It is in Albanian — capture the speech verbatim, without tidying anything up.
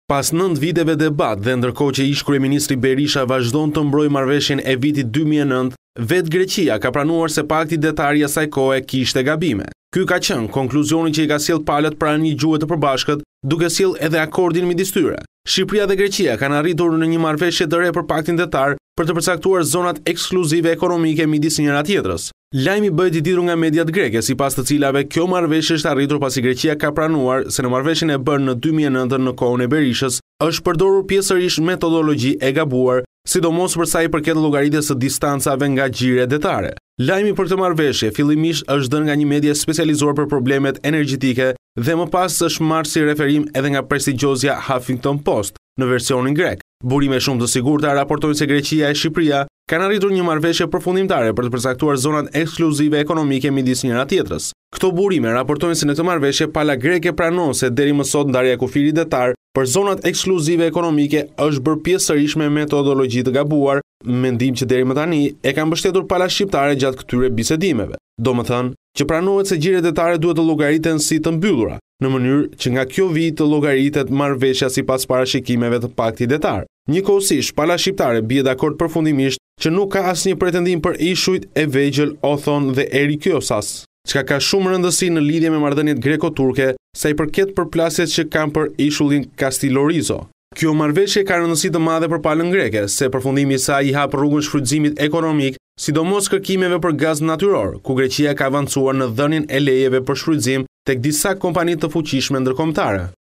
Pas nëntë viteve debat dhe ndërkohë që ish kryeministri Berisha vazhdon të mbrojë marrëveshjen e vitit dy mijë e nëntë, vetë Greqia ka pranuar se pakti detar i asaj kohe kishte gabime. Ky ka qenë konkluzioni që i ka sjell palët pranë një gjuhë të përbashkët, duke sjell edhe akordin midis tyre. Shqipëria dhe Greqia kanë arritur në një marrëveshje të re për paktin detar për të përcaktuar zonat ekskluzive ekonomike midis njëra tjetrës. Lajmi bëhet i ditur nga mediat greke, sipas të cilave kjo marrëveshje është arritur pasi Greqia ka pranuar se në marrëveshjen e bërë në dy mijë e nëntë në kohën e Berishës është përdorur pjesërisht metodologji e gabuar, sidomos për sa i përket llogaritjes së distancave nga gjire detare. Lajmi për këtë marrëveshje fillimisht është dhënë nga një media specializuar për problemet energjetike dhe më pas është marrë si referim edhe nga prestigjozja Huffington Post në versionin grek. Burime shumë të sigurta raportojnë se Greqia e Shqipëria kanë arritur një marrëveshje përfundimtare për të përcaktuar zonat ekskluzive ekonomike midis njëra tjetrës. Këto burime raportojnë se në këtë marrëveshje pala greke pranon se deri më sot ndarja e kufirit detar për zonat ekskluzive ekonomike është bërë pjesërisht me metodologji të gabuar, mendim që deri më tani e kanë mbështetur pala shqiptare gjatë këtyre bisedimeve. Domethënë që pranohet se gjiret detare duhet të llogariten si të mbyllura, në mënyrë që nga kjo vit të llogaritet marrëveshja sipas parashikimeve të paktit detar. Njëkohësisht, pala shqiptare bie dakord përfundimisht që nuk ka asnjë pretendim për ishujt e vegjël Othon dhe Erikyosas, çka ka shumë rëndësi në lidhje me marrëdhëniet greko-turke sa i përket përplasjes që kanë për ishullin Kastilorizo. Kjo marrëveshje ka rëndësi të madhe për palën greke, se përfundimi i saj i hap rrugën shfrytëzimit ekonomik, sidomos kërkimeve për gaz natyror, ku Greqia ka avancuar në dhënien e lejeve për shfrytëzim tek disa kompani të fuqishme ndërkombëtare.